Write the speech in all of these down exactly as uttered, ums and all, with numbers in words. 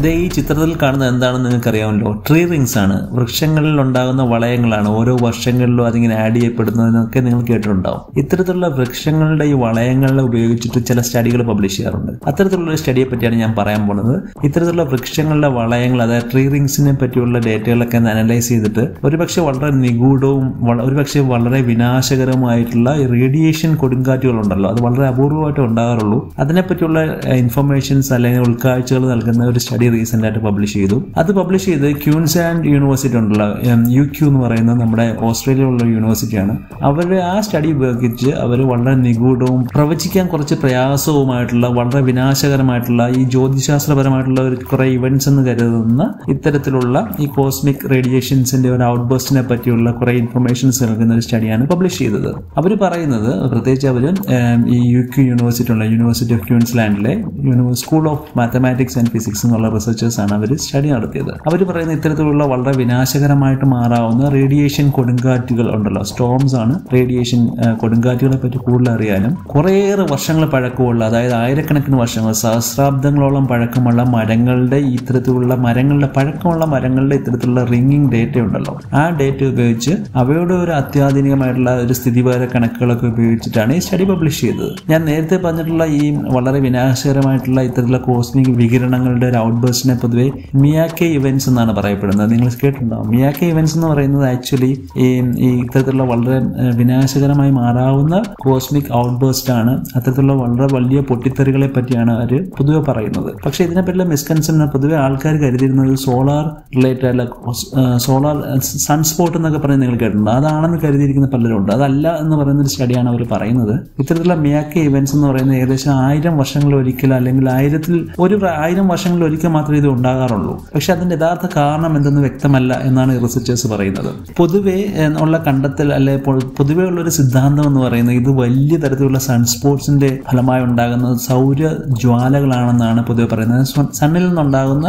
ഇതേ ഈ ചിത്രത്തിൽ കാണുന്നത് എന്താണെന്ന് നിങ്ങൾക്ക് അറിയാമല്ലോ, ട്രീ റിങ്സ് ആണ്. വൃക്ഷങ്ങളിൽ ഉണ്ടാകുന്ന വളയങ്ങളാണ്. ഓരോ വർഷങ്ങളിലും അതിങ്ങനെ ആഡ് ചെയ്യപ്പെടുന്നതിനൊക്കെ നിങ്ങൾ കേട്ടിട്ടുണ്ടാവും. ഇത്തരത്തിലുള്ള വൃക്ഷങ്ങളുടെ ഈ വളയങ്ങളെ ഉപയോഗിച്ചിട്ട് ചില സ്റ്റഡികൾ പബ്ലിഷ് ചെയ്യാറുണ്ട്. അത്തരത്തിലുള്ള സ്റ്റഡിയെ പറ്റിയാണ് ഞാൻ പറയാൻ പോകുന്നത്. ഇത്തരത്തിലുള്ള വൃക്ഷങ്ങളുടെ വളയങ്ങൾ, അതായത് ട്രീ റിങ്സിനെ പറ്റിയുള്ള ഡേറ്റകളൊക്കെ അനലൈസ് ചെയ്തിട്ട് ഒരുപക്ഷെ വളരെ നിഗൂഢവും ഒരുപക്ഷെ വളരെ വിനാശകരമായിട്ടുള്ള റേഡിയേഷൻ കൊടുങ്കാറ്റുകളുണ്ടല്ലോ, അത് വളരെ അപൂർവമായിട്ട് ഉണ്ടാകാറുള്ളൂ. അതിനെപ്പറ്റിയുള്ള ഇൻഫർമേഷൻസ് അല്ലെങ്കിൽ ഉൾക്കാഴ്ചകൾ നൽകുന്ന ഒരു സ്റ്റഡി റീസെന്റ് ആയിട്ട് പബ്ലിഷ് ചെയ്തു. അത് പബ്ലിഷ് ചെയ്ത് ക്യൂൻസ്ലാൻഡ് യൂണിവേഴ്സിറ്റി ഉണ്ടല്ലോ, യു ക്യു എന്ന് പറയുന്നത് നമ്മുടെ ഓസ്ട്രേലിയയിലുള്ള യൂണിവേഴ്സിറ്റിയാണ്. അവർ ആ സ്റ്റഡി ഉപയോഗിച്ച് അവർ വളരെ നിഗൂഢവും പ്രവചിക്കാൻ കുറച്ച് പ്രയാസവുമായിട്ടുള്ള വളരെ വിനാശകരമായിട്ടുള്ള ഈ ജ്യോതിശാസ്ത്രപരമായിട്ടുള്ള ഒരു കുറെ ഇവന്റ്സ് എന്ന് കരുതുന്ന ഇത്തരത്തിലുള്ള ഈ കോസ്മിക് റേഡിയേഷൻസിന്റെ ഒരു ഔട്ട്ബേസ്റ്റിനെ പറ്റിയുള്ള കുറെ ഇൻഫർമേഷൻസ് നൽകുന്ന ഒരു സ്റ്റഡിയാണ് പബ്ലിഷ് ചെയ്തത്. അവർ പറയുന്നത്, പ്രത്യേകിച്ച് അവർ ഈ യു ക്യു യൂണിവേഴ്സിറ്റി ഉള്ള യൂണിവേഴ്സിറ്റി ഓഫ് ക്വീൻസ്ലാൻഡിലെ school of mathematics and physics എന്നുള്ള റിസർച്ചേഴ്സ് ആണ് അവർ സ്റ്റഡി നടത്തിയത്. അവർ പറയുന്ന ഇത്തരത്തിലുള്ള വളരെ വിനാശകരമായിട്ട് മാറാവുന്ന റേഡിയേഷൻ കൊടുങ്കാറ്റുകൾ ഉണ്ടല്ലോ, സ്റ്റോംസ് ആണ്. റേഡിയേഷൻ കൊടുങ്കാറ്റുകളെ പറ്റി കൂടുതൽ അറിയാനും കുറേയേറെ വർഷങ്ങൾ പഴക്കമുള്ള, അതായത് ആയിരക്കണക്കിന് വർഷങ്ങൾ സഹസ്രാബ്ദങ്ങളോളം പഴക്കമുള്ള മരങ്ങളുടെ ഇത്തരത്തിലുള്ള മരങ്ങളുടെ പഴക്കമുള്ള മരങ്ങളുടെ ഇത്തരത്തിലുള്ള റിംഗിങ് ഡേറ്റ ഉണ്ടല്ലോ, ആ ഡേറ്റ ഉപയോഗിച്ച് അവയുടെ ഒരു അത്യാധുനികമായിട്ടുള്ള ഒരു സ്ഥിതിപര കണക്കുകളൊക്കെ ഉപയോഗിച്ചിട്ടാണ് ഈ സ്റ്റഡി പബ്ലിഷ് ചെയ്തത്. ഞാൻ നേരത്തെ പറഞ്ഞിട്ടുള്ള ഈ വളരെ വിനാശകരമായിട്ടുള്ള ഇത്തരത്തിലുള്ള കോസ്മിക് വികിരണങ്ങളുടെ ഒരു ഔട്ട്ബേസ്റ്റിനെ പൊതുവെ മിയാക്കെ ഇവന്റ്സ് എന്നാണ് പറയപ്പെടുന്നത്. നിങ്ങൾ കേട്ടിട്ടുണ്ടാവും. മിയാക്കെ ഇവന്റ്സ് എന്ന് പറയുന്നത് ആക്ച്വലി ഈ ഇത്തരത്തിലുള്ള വളരെ വിനാശകരമായി മാറാവുന്ന കോസ്മിക് ഔട്ട്ബേസ്റ്റ് ആണ്. അത്തരത്തിലുള്ള വളരെ വലിയ പൊട്ടിത്തെറികളെ പറ്റിയാണ് അവർ പൊതുവെ പറയുന്നത്. പക്ഷെ ഇതിനെപ്പറ്റിയുള്ള മിസ്കൺസെപ്ഷൻ പൊതുവെ ആൾക്കാർ കരുതിയിരുന്നത് സോളാർ റിലേറ്റഡ് അല്ല, സോളാർ സൺസ്പോട്ട് എന്നൊക്കെ പറയുന്നത് നിങ്ങൾ കേട്ടിട്ടുണ്ട്. അതാണെന്ന് കരുതിയിരിക്കുന്ന പലരും ഉണ്ട്. അതല്ല എന്ന് പറയുന്ന ഒരു സ്റ്റഡിയാണ് അവർ പറയുന്നത്. ഇത്തരത്തിലുള്ള മിയാക്കെ ഇവന്റ്സ് എന്ന് പറയുന്നത് ഏകദേശം ആയിരം വർഷങ്ങളിൽ ഒരിക്കൽ അല്ലെങ്കിൽ ആയിരത്തിൽ ഒരു ആയിരം വർഷങ്ങളിൽ ഒരിക്കൽ മാത്രമേ ഇത് ഉണ്ടാകാറുള്ളൂ. പക്ഷെ അതിന്റെ യഥാർത്ഥ കാരണം എന്തെന്ന് വ്യക്തമല്ല എന്നാണ് റിസർച്ചേഴ്സ് പറയുന്നത്. പൊതുവെ ഉള്ള കണ്ടെത്തൽ അല്ലെ പൊതുവെ ഉള്ള ഒരു സിദ്ധാന്തം എന്ന് പറയുന്നത് ഇത് വലിയ തരത്തിലുള്ള സൺസ്പോട്സിന്റെ ഫലമായി ഉണ്ടാകുന്ന സൗര ജ്വാലകളാണെന്നാണ് പൊതുവെ പറയുന്നത്. സണ്ണിൽ നിന്നുണ്ടാകുന്ന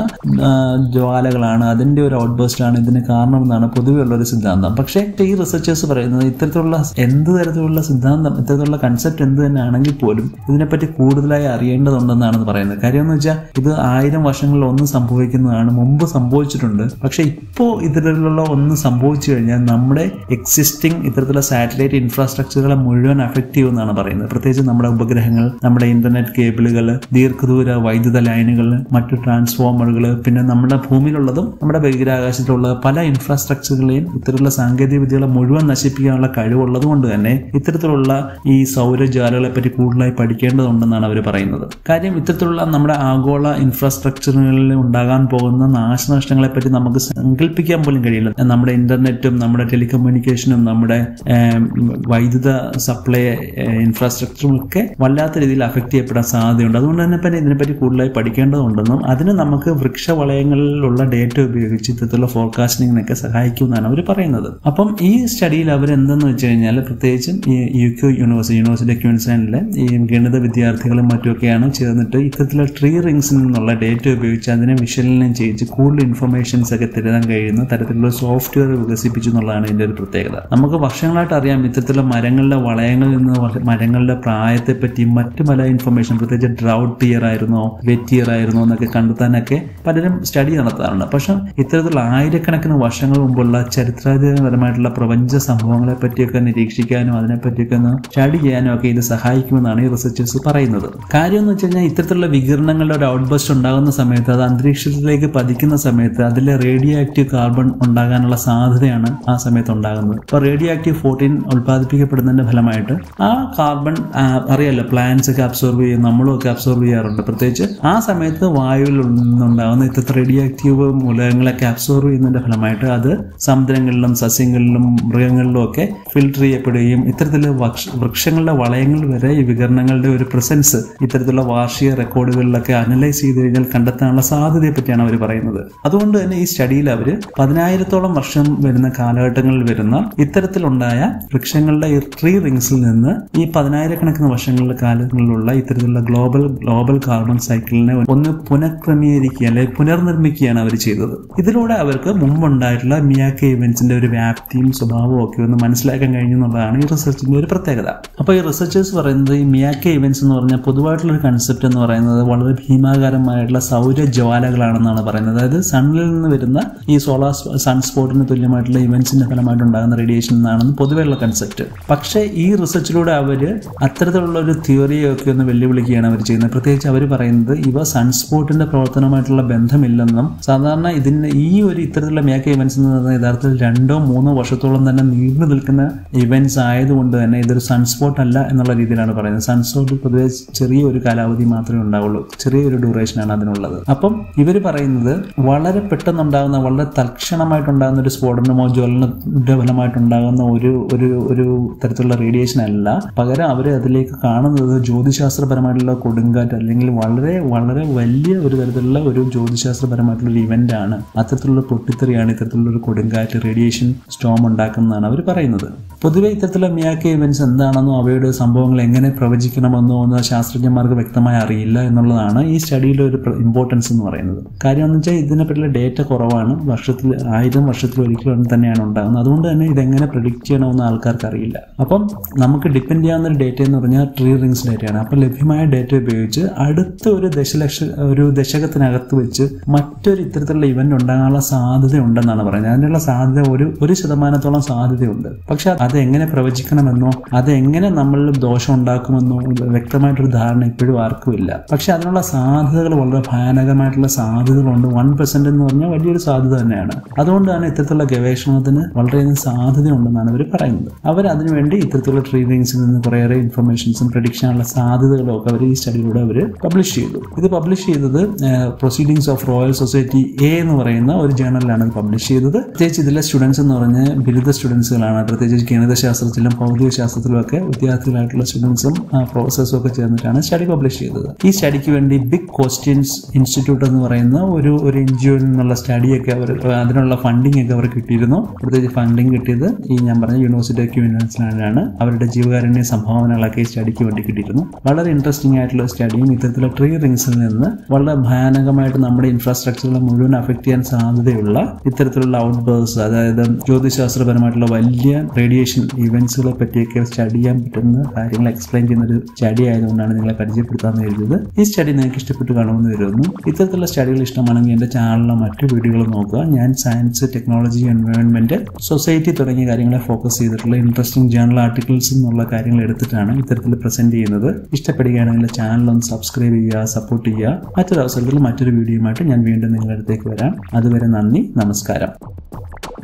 ജ്വാലകളാണ്, അതിന്റെ ഒരു ഔട്ട്ബേസ്റ്റ് ആണ് ഇതിന് കാരണമെന്നാണ് പൊതുവെ ഉള്ള ഒരു സിദ്ധാന്തം. പക്ഷേ ഈ റിസർച്ചേഴ്സ് പറയുന്നത് ഇത്തരത്തിലുള്ള എന്ത് തരത്തിലുള്ള സിദ്ധാന്തം, ഇത്തരത്തിലുള്ള കൺസെപ്റ്റ് എന്ത് തന്നെ ആണെങ്കിൽ പോലും ഇതിനെപ്പറ്റി കൂടുതലായി അറിയേണ്ടതുണ്ടെന്നാണ് പറയുന്നത്. കാര്യം എന്ന് വെച്ചാൽ ഇത് ആയിരം വർഷങ്ങളിൽ ഒന്ന് സംഭവിക്കുന്നതാണ്, മുമ്പ് സംഭവിച്ചിട്ടുണ്ട്. പക്ഷെ ഇപ്പോൾ ഇതിലുള്ള ഒന്ന് സംഭവിച്ചു കഴിഞ്ഞാൽ നമ്മുടെ എക്സിസ്റ്റിംഗ് ഇത്തരത്തിലുള്ള സാറ്റലൈറ്റ് ഇൻഫ്രാസ്ട്രക്ചറുകളെ മുഴുവൻ അഫക്ട് ചെയ്യുമെന്നാണ് പറയുന്നത്. പ്രത്യേകിച്ച് നമ്മുടെ ഉപഗ്രഹങ്ങൾ, നമ്മുടെ ഇന്റർനെറ്റ് കേബിളുകൾ, ദീർഘദൂര വൈദ്യുത ലൈനുകൾ, മറ്റു ട്രാൻസ്ഫോമറുകൾ, പിന്നെ നമ്മുടെ ഭൂമിയിലുള്ളതും നമ്മുടെ ബഹിരാകാശത്തിലുള്ള പല ഇൻഫ്രാസ്ട്രക്ചറുകളെയും ഇത്തരത്തിലുള്ള സാങ്കേതിക വിദ്യകളെ മുഴുവൻ നശിപ്പിക്കാനുള്ള കഴിവുള്ളത് കൊണ്ട് തന്നെ ഇത്തരത്തിലുള്ള ഈ സൗരജ്വാലകളെ പറ്റി കൂടുതലായി പഠിക്കേണ്ടതുണ്ടെന്നാണ് അവർ പറയുന്നത്. കാര്യം ഇത്തരത്തിലുള്ള നമ്മുടെ ആഗോള ഇൻഫ്രാസ്ട്രക്ചറുകളിൽ ഉണ്ടാകാൻ പോകുന്ന നാശനഷ്ടങ്ങളെ പറ്റി നമുക്ക് സങ്കല്പിക്കാൻ പോലും കഴിയില്ല. നമ്മുടെ ഇന്റർനെറ്റും നമ്മുടെ ടെലികമ്മ്യൂണിക്കേഷനും നമ്മുടെ വൈദ്യുത സപ്ലൈ ഇൻഫ്രാസ്ട്രക്ചറും ഒക്കെ വല്ലാത്ത രീതിയിൽ അഫക്ട് ചെയ്യപ്പെടാൻ സാധ്യതയുണ്ട്. അതുകൊണ്ട് തന്നെ പിന്നെ ഇതിനെപ്പറ്റി കൂടുതലായി പഠിക്കേണ്ടതുണ്ടെന്നും അതിന് നമുക്ക് വൃക്ഷവളയങ്ങളിലുള്ള ഡേറ്റ ഉപയോഗിച്ച് ഇത്തരത്തിലുള്ള ഫോർകാസ്റ്റിംഗിനൊക്കെ സഹായിക്കുമെന്നാണ് അവർ പറയുന്നത്. അപ്പം ഈ സ്റ്റഡിയിൽ അവർ എന്തെന്ന് വെച്ച് കഴിഞ്ഞാൽ പ്രത്യേകിച്ചും ഈ U Q university university of ക്വീൻസ്ലാൻഡിലെ ഈ ഗണിത വിദ്യാർത്ഥികളും മറ്റുമൊക്കെയാണ് ചേർന്നിട്ട് ഇത്തരത്തിലുള്ള ട്രീ റിങ്സിൽ നിന്നുള്ള ഡേറ്റ ഉപയോഗിച്ച് അതിനെ വിശകലനം ചെയ്ത് കൂടുതൽ ഇൻഫർമേഷൻസ് ഒക്കെ തരാൻ കഴിയുന്ന തരത്തിലുള്ള സോഫ്റ്റ്വെയർ വികസിപ്പിച്ചു എന്നുള്ളതാണ് ഇതിന്റെ ഒരു പ്രത്യേകത. നമുക്ക് വർഷങ്ങളായിട്ട് അറിയാം ഇത്തരത്തിലുള്ള മരങ്ങളുടെ വളയങ്ങളിൽ നിന്ന് മരങ്ങളുടെ പ്രായത്തെ പറ്റിയും മറ്റു പല ഇൻഫർമേഷൻ, പ്രത്യേകിച്ച് ഡ്രൗട്ട് ഇയർ ആയിരുന്നോ വെറ്റ് ഇയർ ആയിരുന്നോ എന്നൊക്കെ കണ്ടെത്താനൊക്കെ പലരും സ്റ്റഡി നടത്താറുണ്ട്. പക്ഷെ ഇത്തരത്തിലുള്ള ആയിരക്കണക്കിന് വർഷങ്ങൾ മുമ്പുള്ള ചരിത്രപരമായിട്ടുള്ള പ്രപഞ്ച സംഭവങ്ങളെ പറ്റിയൊക്കെ നിരീക്ഷിക്കാനും അതിനെപ്പറ്റിയൊക്കെ ഒന്ന് സ്റ്റഡി ചെയ്യാനും ഒക്കെ ഇത് സഹായിക്കുമെന്നാണ് ഈ റിസർച്ചേഴ്സ് പറയുന്നത്. കാര്യം എന്ന് വെച്ച് കഴിഞ്ഞാൽ ഇത്തരത്തിലുള്ള വികിരണങ്ങളുടെ ഒരു ഔട്ട്ബസ്റ്റ് ഉണ്ടാകുന്ന സമയത്ത് അത് അന്തരീക്ഷത്തിലേക്ക് പതിക്കുന്ന സമയത്ത് അതിലെ റേഡിയോ ആക്റ്റീവ് കാർബൺ ഉണ്ടാകാനുള്ള സാധ്യതയാണ് ആ സമയത്ത് ഉണ്ടാകുന്നത്. അപ്പൊ റേഡിയോ ആക്റ്റീവ് ഫോർട്ടീൻ ഉത്പാദിപ്പിക്കപ്പെടുന്നതിന്റെ ഫലമായിട്ട് ആ കാർബൺ അറിയാലോ പ്ലാന്റ്സ് ഒക്കെ അബ്സോർബ് ചെയ്യും, നമ്മളും ഒക്കെ അബ്സോർബ് ചെയ്യാറുണ്ട്. പ്രത്യേകിച്ച് ആ സമയത്ത് വായുവിൽ നിന്നുണ്ടാകുന്ന ഇത്തരത്തിൽ റേഡിയോ ആക്റ്റീവ് മൂലകങ്ങളൊക്കെ അബ്സോർബ് ചെയ്യുന്നതിന്റെ ഫലമായിട്ട് അത് സമുദ്രങ്ങളിലും സസ്യങ്ങളിലും മൃഗങ്ങളിലും ഒക്കെ ഫിൽട്ടർ ചെയ്യപ്പെടുകയും ഇത്തരത്തിൽ വൃക്ഷങ്ങളുടെ വളയങ്ങളിൽ വരെ ഈ വികിരണങ്ങളുടെ ഒരു പ്രസൻസ് ഇത്തരത്തിലുള്ള വാർഷിക റെക്കോർഡുകളിലൊക്കെ അനലൈസ് ചെയ്ത് കഴിഞ്ഞാൽ കണ്ടെത്താനുള്ള സാധ്യതയെ പറ്റിയാണ് അവർ പറയുന്നത്. അതുകൊണ്ട് തന്നെ ഈ സ്റ്റഡിയിൽ അവർ പതിനായിരത്തോളം വർഷം വരുന്ന കാലഘട്ടങ്ങളിൽ വരുന്ന ഇത്തരത്തിലുണ്ടായ വൃക്ഷങ്ങളുടെ ഈ ട്രീ റിങ്സിൽ നിന്ന് ഈ പതിനായിരക്കണക്കിന് വർഷങ്ങളുടെ കാലങ്ങളിലുള്ള ഇത്തരത്തിലുള്ള ഗ്ലോബൽ ഗ്ലോബൽ കാർബൺ സൈക്കിളിനെ ഒന്ന് പുനഃക്രമീകരിക്കുക അല്ലെങ്കിൽ പുനർനിർമ്മിക്കുകയാണ് അവർ ചെയ്തത്. ഇതിലൂടെ അവർക്ക് മുമ്പുണ്ടായിട്ടുള്ള മിയാക്കെ ഇവന്റ്സിന്റെ ഒരു വ്യാപ്തിയും സ്വഭാവവും ഒക്കെ ഒന്ന് മനസ്സിലാക്കാൻ കഴിഞ്ഞു എന്നുള്ളതാണ് ഈ റിസർച്ചിന്റെ ഒരു പ്രത്യേകത. അപ്പൊ ഈ റിസർച്ചേഴ്സ് പറയുന്നത് ഈ മിയാക്കെ ഇവന്റ്സ് എന്ന് പറഞ്ഞാൽ പൊതുവായിട്ടുള്ള ഒരു കൺസെപ്റ്റ് എന്ന് പറയുന്നത് വളരെ ഭീമാകാരമായിട്ടുള്ള സൗര ജ്വാലകളാണെന്നാണ് പറയുന്നത്. അതായത് സണ്ണിൽ നിന്ന് വരുന്ന ഈ സോളാർ സൺസ്പോട്ടിന് തുല്യമായിട്ടുള്ള ഇവന്റ്സിന്റെ ഫലമായിട്ടുണ്ടാകുന്ന റേഡിയേഷൻ എന്നാണെന്ന് പൊതുവെയുള്ള കൺസെപ്റ്റ്. പക്ഷേ ഈ റിസർച്ചിലൂടെ അവർ അത്തരത്തിലുള്ള ഒരു തിയറിയൊക്കെ ഒന്ന് വെല്ലുവിളിക്കുകയാണ് അവർ ചെയ്യുന്നത്. പ്രത്യേകിച്ച് അവർ പറയുന്നത് ഇവ സൺസ്പോട്ടിന്റെ പ്രവർത്തനമായിട്ടുള്ള ബന്ധമില്ലെന്നും സാധാരണ ഇതിന് ഈ ഒരു ഇത്തരത്തിലുള്ള മിയാക്കെ ഇവന്റ്സ് എന്ന് പറയുന്നത് യഥാർത്ഥത്തിൽ രണ്ടോ മൂന്നോ വർഷത്തോളം തന്നെ നീണ്ടു നിൽക്കുന്ന ഇവന്റ്സ് ആയതുകൊണ്ട് തന്നെ ഇതൊരു സൺസ്പോട്ട് അല്ല എന്നുള്ള രീതിയിലാണ് പറയുന്നത്. സൺസ്പോട്ട് പൊതുവെ ചെറിയ ഒരു കാലാവധി മാത്രമേ ഉണ്ടാവുള്ളൂ, ചെറിയൊരു ഡ്യൂറേഷനാണ് അതിനുള്ളത്. അപ്പം ഇവർ പറയുന്നത് വളരെ പെട്ടെന്നുണ്ടാകുന്ന വളരെ തൽക്ഷണമായിട്ടുണ്ടാകുന്ന ഒരു സ്ഫോടനമോ ജ്വലനത്തിന്റെ ഫലമായിട്ടുണ്ടാകുന്ന ഒരു ഒരു ഒരു തരത്തിലുള്ള റേഡിയേഷൻ അല്ല, പകരം അവർ അതിലേക്ക് കാണുന്നത് ജ്യോതിശാസ്ത്രപരമായിട്ടുള്ള കൊടുങ്കാറ്റ് അല്ലെങ്കിൽ വളരെ വളരെ വലിയ ഒരു തരത്തിലുള്ള ഒരു ജ്യോതിശാസ്ത്രപരമായിട്ടുള്ള ഒരു ഇവന്റ് ആണ്. അത്തരത്തിലുള്ള പൊട്ടിത്തെറിയാണ് ഇത്തരത്തിലുള്ള ഒരു കൊടുങ്കാറ്റ് റേഡിയേഷൻ സ്റ്റോം ഉണ്ടാക്കുന്നതാണ് അവർ പറയുന്നത്. പൊതുവെ ഇത്തരത്തിലുള്ള മിയാക്കെ ഇവന്റ്സ് എന്താണെന്നോ അവയുടെ സംഭവങ്ങൾ എങ്ങനെ പ്രവചിക്കണമെന്നോ ഒന്ന് ശാസ്ത്രജ്ഞന്മാർക്ക് വ്യക്തമായി അറിയില്ല എന്നുള്ളതാണ് ഈ സ്റ്റഡിയിലെ ഒരു ഇമ്പോർട്ടൻസ് എന്ന് പറയുന്നത്. കാര്യം എന്ന് വെച്ചാൽ ഇതിനെപ്പറ്റിയുള്ള ഡേറ്റ കുറവാണ്, വർഷത്തിൽ ആയിരം വർഷത്തിൽ ഒരിക്കലും തന്നെയാണ് ഉണ്ടാകുന്നത്. അതുകൊണ്ട് തന്നെ ഇതെങ്ങനെ പ്രഡിക്റ്റ് ചെയ്യണമെന്ന് ആൾക്കാർക്ക് അറിയില്ല. അപ്പം നമുക്ക് ഡിപ്പെൻഡ് ചെയ്യാവുന്ന ഒരു ഡേറ്റ എന്ന് പറഞ്ഞാൽ ട്രീ റിങ്സ് ഡേറ്റയാണ്. അപ്പം ലഭ്യമായ ഡേറ്റ ഉപയോഗിച്ച് അടുത്ത ഒരു ദശലക്ഷ ഒരു ദശകത്തിനകത്ത് വെച്ച് മറ്റൊരു ഇത്തരത്തിലുള്ള ഇവന്റ് ഉണ്ടാകാനുള്ള സാധ്യത ഉണ്ടെന്നാണ് പറയുന്നത്. അതിനുള്ള സാധ്യത ഒരു ഒരു ശതമാനത്തോളം സാധ്യതയുണ്ട്. പക്ഷെ അത് എങ്ങനെ പ്രവചിക്കണമെന്നോ അതെങ്ങനെ നമ്മളിൽ ദോഷം ഉണ്ടാക്കുമെന്നോ വ്യക്തമായിട്ടൊരു ധാരണ ഇപ്പോഴും ആർക്കും ഇല്ല. പക്ഷെ അതിനുള്ള സാധ്യതകൾ വളരെ ഭയാനകമായിട്ടുള്ള സാധ്യതകളുണ്ട്. വൺ പെർസെന്റ് എന്ന് പറഞ്ഞാൽ വലിയൊരു സാധ്യത തന്നെയാണ്. അതുകൊണ്ട് തന്നെ ഇത്തരത്തിലുള്ള ഗവേഷണത്തിന് വളരെയധികം സാധ്യത ഉണ്ടെന്നാണ് അവർ പറയുന്നത്. അവർ അതിനുവേണ്ടി ഇത്തരത്തിലുള്ള ട്രീ റിങ്സിൽ നിന്ന് കുറേയേറെ ഇൻഫർമേഷൻസും പ്രഡിക്ഷനുള്ള സാധ്യതകളും ഒക്കെ അവർ ഈ സ്റ്റഡിയിലൂടെ അവർ പബ്ലിഷ് ചെയ്തു. ഇത് പബ്ലിഷ് ചെയ്തത് Proceedings of Royal Society A എന്ന് പറയുന്ന ഒരു ജേണലിലാണ് ഇത് പബ്ലിഷ് ചെയ്തത്. പ്രത്യേകിച്ച് ഇതിലെ സ്റ്റുഡൻസ് എന്ന് പറഞ്ഞ ബിരുദ സ്റ്റുഡൻസുകളാണ്. പ്രത്യേകിച്ച് ഗണിതശാസ്ത്രത്തിലും ഭൗതിക ശാസ്ത്രത്തിലും ഒക്കെ വിദ്യാർത്ഥികളായിട്ടുള്ള സ്റ്റുഡൻസും പ്രൊഫസേഴ്സും ഒക്കെ ചേർന്നിട്ടാണ് സ്റ്റഡി പബ്ലിഷ് ചെയ്തത്. ഈ സ്റ്റഡിക്ക് വേണ്ടി ബിഗ് ക്വസ്റ്റ്യൻസ് ഇൻസ്റ്റിറ്റ്യൂട്ട് എന്ന് പറയുന്ന ഒരു ഒരു എൻ ജി ഒ നിന്നുള്ള സ്റ്റഡിയൊക്കെ അവർ അതിനുള്ള ഫണ്ടിങ് ഒക്കെ അവർ കിട്ടിയിരുന്നു. പ്രത്യേകിച്ച് ഫണ്ടിങ് കിട്ടിയത് ഈ ഞാൻ പറഞ്ഞ യൂണിവേഴ്സിറ്റി ഓഫ് ക്വീൻസ്ലാൻഡിലാണ്. അവരുടെ ജീവകാരുണ്യ സംഭാവനകളൊക്കെ ഈ സ്റ്റഡിക്ക് വേണ്ടി കിട്ടിയിരുന്നു. വളരെ ഇൻട്രസ്റ്റിംഗ് ആയിട്ടുള്ള സ്റ്റഡിയും ഇത്തരത്തിലുള്ള ട്രീ റിങ്സിൽ നിന്ന് വളരെ ഭയാനകമായിട്ട് നമ്മുടെ ഇൻഫ്രാസ്ട്രക്ചറുകളെ മുഴുവൻ അഫക്ട് ചെയ്യാൻ സാധ്യതയുള്ള ഇത്തരത്തിലുള്ള ഔട്ട് ബേഴ്സ്, അതായത് ജ്യോതിശാസ്ത്രപരമായിട്ടുള്ള വലിയ റേഡിയേഷൻ ഇവന്റ്സുകളെ പറ്റിയൊക്കെ സ്റ്റഡി ചെയ്യാൻ പറ്റുന്ന കാര്യങ്ങൾ എക്സ്പ്ലെയിൻ ചെയ്യുന്ന ഒരു സ്റ്റഡി ആയതുകൊണ്ടാണ് നിങ്ങളെ പരിചയപ്പെടുത്താമെന്ന് കരുതിയത്. ഈ സ്റ്റഡി നിങ്ങൾക്ക് ഇഷ്ടപ്പെട്ട് കാണുമെന്ന് വരുന്നു. ഇത്തരത്തിലുള്ള സ്റ്റഡികൾ ഇഷ്ടമാണെങ്കിൽ എൻ്റെ ചാനലിലെ മറ്റു വീഡിയോകൾ നോക്കുക. ഞാൻ സയൻസ്, ടെക്നോളജി, എൻവയോൺമെന്റ്, സൊസൈറ്റി തുടങ്ങിയ കാര്യങ്ങളെ ഫോക്കസ് ചെയ്തിട്ടുള്ള ഇൻട്രസ്റ്റിംഗ് ജേണൽ ആർട്ടിക്കിൾസ് എന്നുള്ള കാര്യങ്ങൾ എടുത്തിട്ടാണ് ഇത്തരത്തിൽ പ്രസന്റ് ചെയ്യുന്നത്. ഇഷ്ടപ്പെടുകയാണെങ്കിൽ ചാനൽ ഒന്ന് സബ്സ്ക്രൈബ് ചെയ്യുക, സപ്പോർട്ട് ചെയ്യുക. മറ്റൊരു അവസരത്തിൽ മറ്റൊരു വീഡിയോയുമായിട്ട് ഞാൻ വീണ്ടും നിങ്ങളുടെ അടുത്തേക്ക് വരാം. അതുവരെ നന്ദി, നമസ്കാരം.